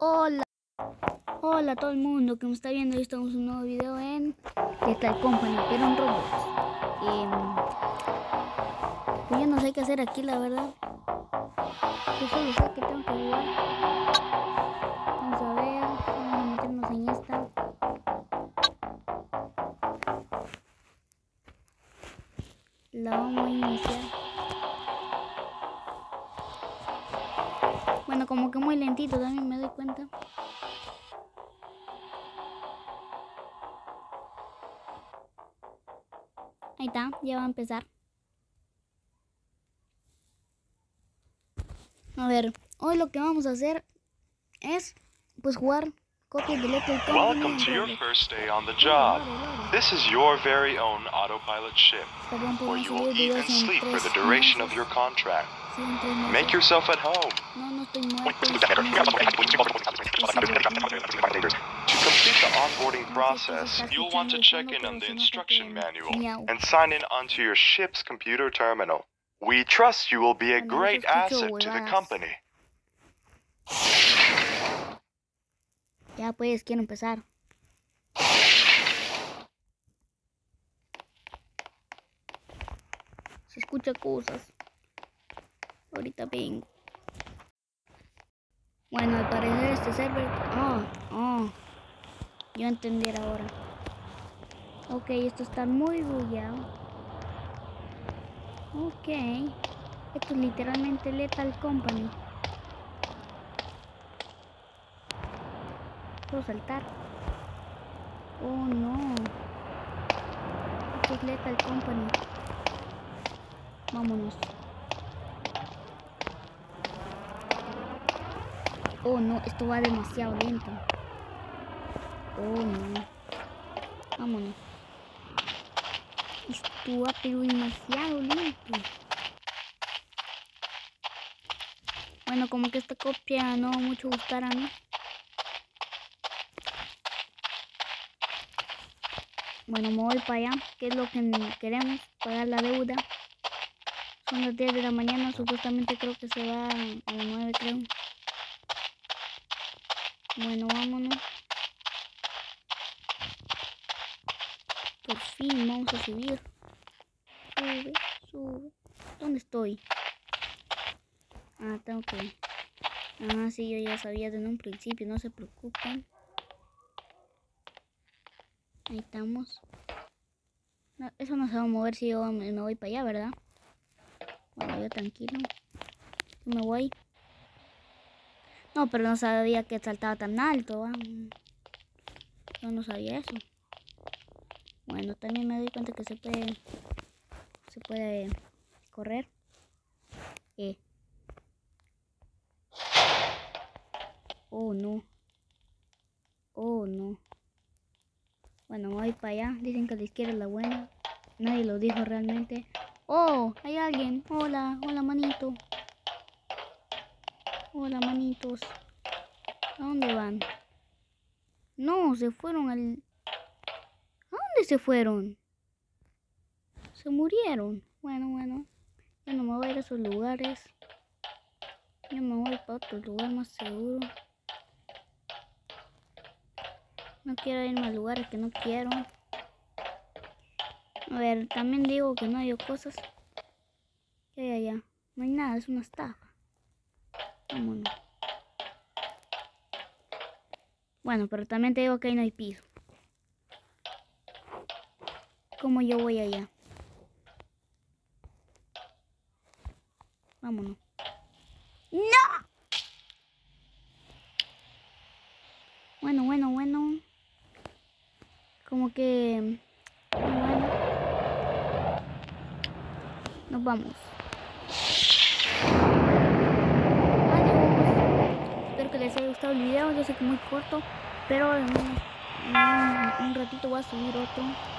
Hola, hola a todo el mundo que me está viendo. Hoy estamos en un nuevo video en Lethal Company, pero en Roblox. Pues yo no sé qué hacer aquí, la verdad. Yo solo sé que tengo que jugar. Vamos a ver, vamos a meternos en esta. La vamos a iniciar. Bueno, como que muy lentito también me doy cuenta. Ahí está, ya va a empezar. A ver, hoy lo que vamos a hacer es pues jugar copias de Lethal Company. Welcome to your first day on the job. This is your very own autopilot ship, where you will eat and sleep for the duration of your contract. Make yourself at home. No estoy muerto. To complete the onboarding process, you'll want to check in on the instruction manual and sign in onto your ship's computer terminal. We trust you will be a great asset to the company. Ya pues, quiero empezar. Se escucha cosas. Ahorita vengo. Bueno, al parecer este server... Yo entender ahora. Ok, esto está muy bugueado. Ok. Esto es literalmente Lethal Company. ¿Puedo saltar? Oh no. Esto es Lethal Company. Vámonos. Oh no, esto va demasiado lento. Oh no. Vámonos. Esto va pero demasiado lento. Bueno, como que esta copia no va mucho a gustar a mí. Bueno, me voy para allá, que es lo que queremos, pagar la deuda. Son las 10 de la mañana, supuestamente creo que se va a las 9, creo. Bueno, vámonos. Por fin vamos a subir. Sube, sube. ¿Dónde estoy? Ah, tengo que... Ah, sí, yo ya sabía desde un principio, no se preocupen. Ahí estamos. No, eso no se va a mover si yo me voy para allá, ¿verdad? Bueno, yo tranquilo. Yo me voy. No, pero no sabía que saltaba tan alto. Yo no sabía eso. Bueno, también me doy cuenta que se puede correr. Oh no. Oh no. Bueno, me voy para allá. Dicen que la izquierda es la buena. Nadie lo dijo realmente. Oh, hay alguien. Hola, hola manito. Hola manitos. ¿A dónde van? No, se fueron al... ¿A dónde se fueron? Se murieron. Bueno. Yo no me voy a ir a esos lugares. Yo me voy para otro lugar más seguro. No quiero irme a lugares que no quiero. A ver, también digo que no hay cosas. ¿Qué hay allá? No hay nada, es una estafa. Vámonos. Bueno, pero también te digo que ahí no hay piso. ¿Cómo yo voy allá? Vámonos. ¡No! Bueno. Como que... Bueno. Nos vamos. Adiós. Espero que les haya gustado el video. Yo sé que es muy corto, pero en un ratito voy a subir otro.